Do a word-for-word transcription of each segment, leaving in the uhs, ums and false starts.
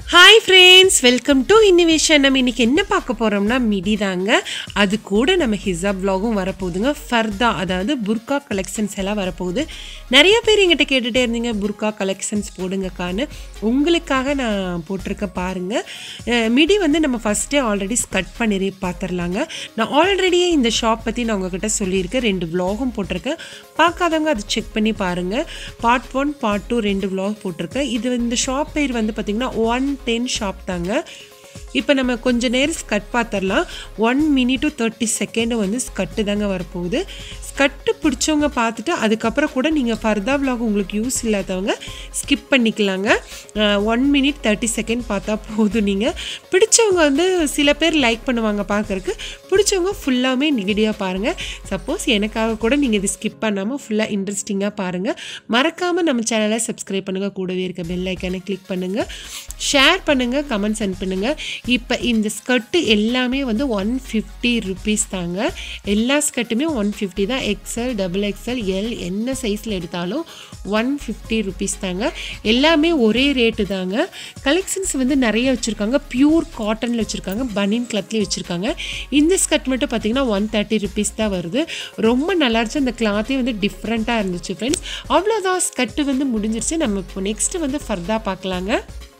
Hi friends, welcome to Innovation. நம்ம இன்னைக்கு என்ன பார்க்க போறோம்னா மிடி தாங்க. அது கூட நம்ம ஹிஜாப் vlogum வர போகுதுங்க. ஃபர்தா அதாவது burqa collections எல்லாம் வர போகுது. நிறைய பேர் என்கிட்ட கேட்டுட்டே இருந்தீங்க burqa collections போடுங்கக்கான்னு. உங்களுக்காக நான் போட்டுருக்க பாருங்க. மிடி வந்து நம்ம ஃபர்ஸ்டே ஆல்ரெடி ஸ்கட் பண்ணி பாத்துறலாங்க. நான் ஆல்ரெடி இந்த ஷாப் பத்தி நான் உங்ககிட்ட சொல்லியிருக்கேன். ரெண்டு vlogum போட்டுருக்கேன். பார்க்காதவங்க அது செக் பண்ணி பாருங்க. பார்ட் ஒன் பார்ட் டூ ரெண்டு vlog போட்டுருக்கேன். இது இந்த ஷாப் பேர் வந்து பாத்தீங்கன்னா one ten ஷாப் தாங்க. இப்போ நம்ம கொஞ்ச நேரம் ஸ்கட் பார்த்தறலாம். one minute to thirty second வந்து ஸ்கட் தாங்க வரப்போகுது. ஸ்கட் பிடிச்சவங்க பார்த்துட்டு அதுக்கப்புறம் கூட நீங்கள் ஃபர்தா vlog உங்களுக்கு யூஸ் இல்லாதவங்க ஸ்கிப் பண்ணிக்கலாங்க. one minute thirty second பார்த்தா போதும். நீங்கள் பிடிச்சவங்க வந்து சில பேர் லைக் பண்ணுவாங்க பார்க்குறக்கு, பிடிச்சவங்க ஃபுல்லாமே வீடியோ பாருங்கள். சப்போஸ் எனக்காக கூட நீங்கள் இது ஸ்கிப் பண்ணாமல் ஃபுல்லாக இன்ட்ரெஸ்டிங்காக பாருங்கள். மறக்காமல் நம்ம சேனலை சப்ஸ்கிரைப் பண்ணுங்கள். கூடவே இருக்க பெல் ஐக்கானை கிளிக் பண்ணுங்கள், ஷேர் பண்ணுங்கள், கமெண்ட் சென்ட் பண்ணுங்கள். இப்போ இந்த ஸ்கர்ட்டு எல்லாமே வந்து ஒன் ஃபிஃப்டி ருபீஸ் தாங்க. எல்லா ஸ்கர்ட்டுமே ஒன் ஃபிஃப்டி தான். எக்ஸ்எல், டபுள் எக்ஸ்எல், எல் என்ன சைஸில் எடுத்தாலும் ஒன் ஃபிஃப்டி ருபீஸ் தாங்க. எல்லாமே ஒரே ரேட்டு தாங்க. கலெக்ஷன்ஸ் வந்து நிறைய வச்சுருக்காங்க. பியூர் காட்டனில் வச்சுருக்காங்க, பனியன் கிளாத்லேயும் வச்சுருக்காங்க. இந்த ஸ்கர்ட் மட்டும் பார்த்தீங்கன்னா ஒன் தேர்ட்டி ருபீஸ் தான் வருது. ரொம்ப நல்லா இருந்துச்சு. அந்த கிளாத்தே வந்து டிஃப்ரெண்ட்டாக இருந்துச்சு ஃப்ரெண்ட்ஸ். அவ்வளோதான், ஸ்கர்ட்டு வந்து முடிஞ்சிருச்சு. நம்ம இப்போ நெக்ஸ்ட்டு வந்து ஃபர்தா பார்க்கலாங்க.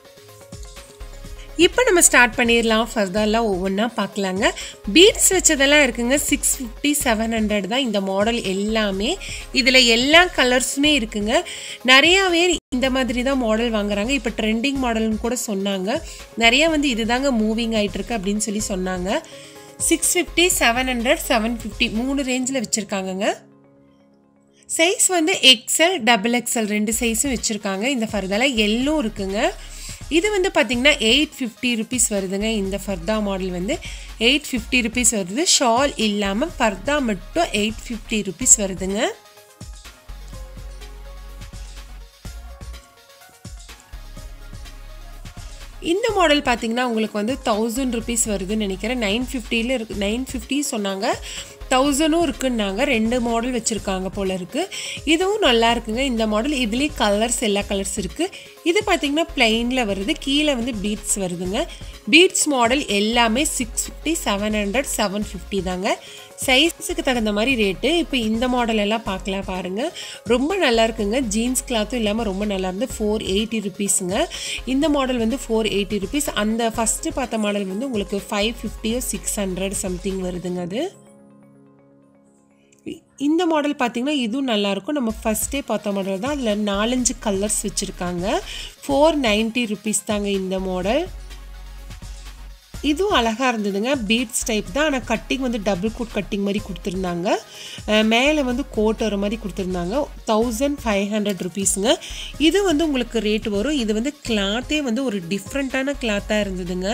இப்போ நம்ம ஸ்டார்ட் பண்ணிடலாம். ஃபர்தாலாம் ஒவ்வொன்றா பார்க்கலாங்க. பீட்ஸ் வச்சதெல்லாம் இருக்குங்க. சிக்ஸ் ஃபிஃப்டி செவன் ஹண்ட்ரட் தான் இந்த மாடல் எல்லாமே. இதில் எல்லா கலர்ஸுமே இருக்குங்க. நிறையா பேர் இந்த மாதிரி தான் மாடல் வாங்குறாங்க. இப்போ ட்ரெண்டிங் மாடல்னு கூட சொன்னாங்க. நிறையா வந்து இதுதாங்க மூவிங் ஆகிட்டுருக்கு அப்படின்னு சொல்லி சொன்னாங்க. Six fifty seven hundred seven fifty மூணு ரேஞ்சில் வச்சுருக்காங்கங்க. சைஸ் வந்து எக்ஸ்எல், டபுள் எக்ஸ்எல் ரெண்டு சைஸும் வச்சுருக்காங்க. இந்த ஃபர்தால எல்லோ இருக்குங்க. இது வந்து பார்த்தீங்கன்னா எயிட் ஃபிஃப்டி ருபீஸ் வருதுங்க. இந்த ஃபர்தா மாடல் வந்து எயிட் ஃபிஃப்டி ருபீஸ் வருது. ஷால் இல்லாமல் ஃபர்தா மட்டும் எயிட் ஃபிஃப்டி ருபீஸ் வருதுங்க. இந்த மாடல் பார்த்தீங்கன்னா உங்களுக்கு வந்து தௌசண்ட் ருபீஸ் வருதுன்னு நினைக்கிறேன். நைன் ஃபிஃப்டியில் இருக்குது. நைன் ஃபிஃப்டி சொன்னாங்க, தௌசண்டும் இருக்குன்னாங்க. ரெண்டு மாடல் வச்சுருக்காங்க போல் இருக்குது. இதுவும் நல்லா இருக்குங்க இந்த மாடல். இதுலேயும் கலர்ஸ் எல்லா கலர்ஸ் இருக்குது. இது பார்த்திங்கன்னா பிளெயினில் வருது. கீழே வந்து பீட்ஸ் வருதுங்க. பீட்ஸ் மாடல் எல்லாமே six fifty seven hundred seven fifty தாங்க. சைஸுக்கு தகுந்த மாதிரி ரேட்டு. இப்போ இந்த மாடல் எல்லாம் பார்க்கலாம் பாருங்கள். ரொம்ப நல்லா இருக்குங்க. ஜீன்ஸ் கிளாத்தும் இல்லாமல் ரொம்ப நல்லா இருந்து. ஃபோர் எயிட்டி ருபீஸுங்க. இந்த மாடல் வந்து ஃபோர் எயிட்டி ருபீஸ். அந்த ஃபஸ்ட்டு பார்த்த மாடல் வந்து உங்களுக்கு ஃபைவ் ஃபிஃப்டியோ சிக்ஸ் ஹண்ட்ரட் சம்திங் வருதுங்க. அது இந்த மாடல் பார்த்திங்கன்னா இதுவும் நல்லாயிருக்கும். நம்ம ஃபஸ்ட்டே பார்த்த மாடல் தான். அதில் நாலஞ்சு கலர்ஸ் வச்சுருக்காங்க. ஃபோர் நைன்ட்டி ருபீஸ் தாங்க இந்த மாடல். இதுவும் அழகாக இருந்ததுங்க. பீட்ஸ் டைப் தான். ஆனால் கட்டிங் வந்து டபுள் கோட் கட்டிங் மாதிரி கொடுத்துருந்தாங்க. மேலே வந்து கோட் வர மாதிரி கொடுத்துருந்தாங்க. தௌசண்ட் ஃபைவ் ஹண்ட்ரட் ருபீஸுங்க. இது வந்து உங்களுக்கு ரேட் வரும். இது வந்து கிளாத்தே வந்து ஒரு டிஃப்ரெண்ட்டான கிளாத்தாக இருந்ததுங்க.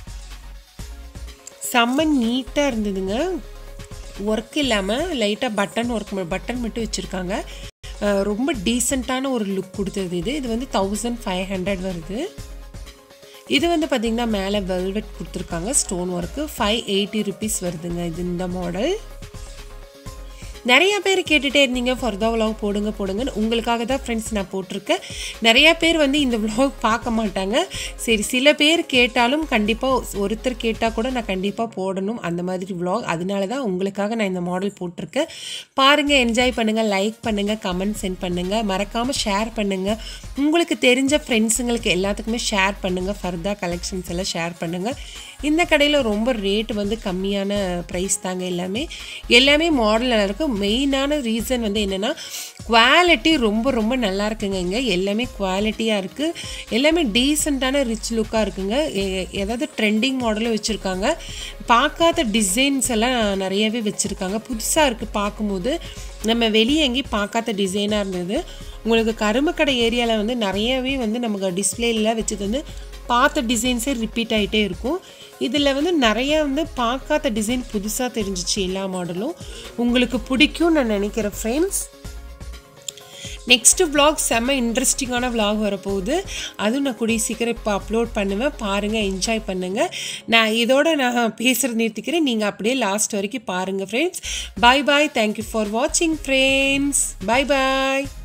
செம்ம நீட்டாக இருந்ததுங்க. ஒர்க் இல்லாமல் லைட்டாக பட்டன் ஒர்க் பட்டன் மட்டும் வச்சுருக்காங்க. ரொம்ப டீசெண்டான ஒரு லுக் கொடுத்தது இது. இது வந்து தௌசண்ட் ஃபைவ் ஹண்ட்ரட் வருது. இது வந்து பார்த்திங்கன்னா மேலே வெல்வெட் கொடுத்துருக்காங்க, stone work. Five eighty rupees வருதுங்க இது இந்த மாடல். நிறையா பேர் கேட்டுகிட்டே இருந்தீங்க ஃபர்தா vlog போடுங்க போடுங்கன்னு. உங்களுக்காக தான் ஃப்ரெண்ட்ஸ் நான் போட்டிருக்கேன். நிறையா பேர் வந்து இந்த vlog பார்க்க மாட்டாங்க. சரி, சில பேர் கேட்டாலும் கண்டிப்பாக ஒருத்தர் கேட்டால் கூட நான் கண்டிப்பாக போடணும் அந்த மாதிரி vlog. அதனால தான் உங்களுக்காக நான் இந்த மாடல் போட்டிருக்கேன். பாருங்கள், என்ஜாய் பண்ணுங்கள், லைக் பண்ணுங்கள், கமெண்ட் சென்ட் பண்ணுங்கள், மறக்காமல் ஷேர் பண்ணுங்கள். உங்களுக்கு தெரிஞ்ச ஃப்ரெண்ட்ஸுங்களுக்கு எல்லாத்துக்குமே ஷேர் பண்ணுங்கள். ஃபர்தா கலெக்ஷன்ஸ் எல்லாம் ஷேர் பண்ணுங்கள். இந்த கடையில் ரொம்ப ரேட் வந்து கம்மியான ப்ரைஸ் தாங்க. எல்லாமே எல்லாமே மாடல் நல்லா இருக்கும். மெயினான ரீசன் வந்து என்னென்னா குவாலிட்டி ரொம்ப ரொம்ப நல்லா இருக்குங்க. இங்கே எல்லாமே குவாலிட்டியாக இருக்குது. எல்லாமே டீசெண்டான ரிச் லுக்காக இருக்குங்க. ஏதாவது ட்ரெண்டிங் மாடலும் வச்சுருக்காங்க. பார்க்காத டிசைன்ஸ் எல்லாம் நிறையவே வச்சுருக்காங்க. புதுசாக இருக்குது பார்க்கும்போது. நம்ம வெளியே எங்கேயும் பார்க்காத டிசைனாக இருந்தது. உங்களுக்கு கரும்பு கடை ஏரியாவில் வந்து நிறையவே வந்து நமக்கு டிஸ்பிளேலாம் வச்சது வந்து பார்த்த டிசைன்ஸே ரிப்பீட் ஆகிட்டே இருக்கும். இதில் வந்து நிறையா வந்து பார்க்காத டிசைன் புதுசாக தெரிஞ்சிச்சு. எல்லா மாடலும் உங்களுக்கு பிடிக்கும் நான் நினைக்கிறேன் ஃப்ரெண்ட்ஸ். நெக்ஸ்ட்டு vlog செம்ம இன்ட்ரெஸ்டிங்கான vlog வரப்போகுது. அதுவும் நான் கூடிய சீக்கிரம் இப்போ அப்லோட் பண்ணுவேன். பாருங்கள், என்ஜாய் பண்ணுங்கள். நான் இதோட நான் பேசுகிறது நிறுத்திக்கிறேன். நீங்கள் அப்படியே லாஸ்ட் வரைக்கும் பாருங்கள் friends. Bye bye. Thank you for வாட்சிங் ஃப்ரெண்ட்ஸ். பாய் பாய்.